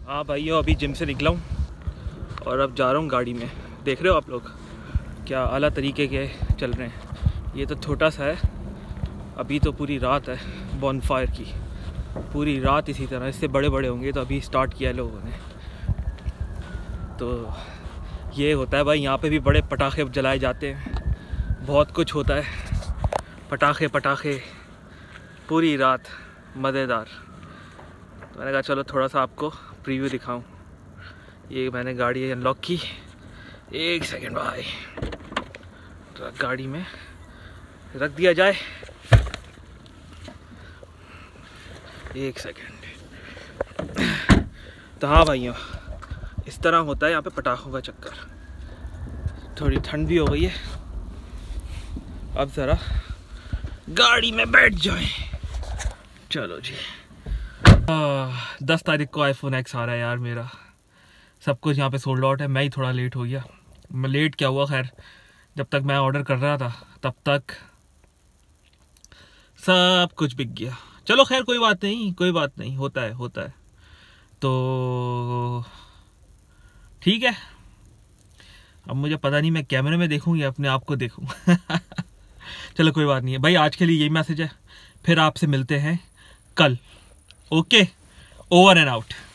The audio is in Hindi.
हाँ भाइयों, अभी जिम से निकला हूँ और अब जा रहा हूँ गाड़ी में। देख रहे हो आप लोग क्या आला तरीके के चल रहे हैं। ये तो छोटा सा है, अभी तो पूरी रात है बॉनफायर की, पूरी रात इसी तरह। इससे बड़े बड़े होंगे तो अभी स्टार्ट किया लोगों ने। तो ये होता है भाई, यहाँ पे भी बड़े पटाखे जलाए जाते हैं, बहुत कुछ होता है। पटाखे पूरी रात मज़ेदार। तो मैंने कहा चलो थोड़ा सा आपको प्रीव्यू दिखाऊं। ये मैंने गाड़ी अनलॉक की, एक सेकंड भाई, ट्रक गाड़ी में रख दिया जाए, एक सेकंड। तो हाँ भाइयों, इस तरह होता है यहाँ पे पटाखों का चक्कर। थोड़ी ठंड भी हो गई है, अब ज़रा गाड़ी में बैठ जाए। चलो जी। 10 तारीख को iPhone X आ रहा है यार मेरा। सब कुछ यहाँ पे सोल्ड आउट है, मैं ही थोड़ा लेट हो गया। मैं लेट क्या हुआ, खैर जब तक मैं ऑर्डर कर रहा था तब तक सब कुछ बिक गया। चलो खैर कोई बात नहीं, होता है। तो ठीक है, अब मुझे पता नहीं मैं कैमरे में देखूँ या अपने आप को देखूँ। चलो कोई बात नहीं है भाई, आज के लिए यही मैसेज है। फिर आपसे मिलते हैं कल। Okay, over and out.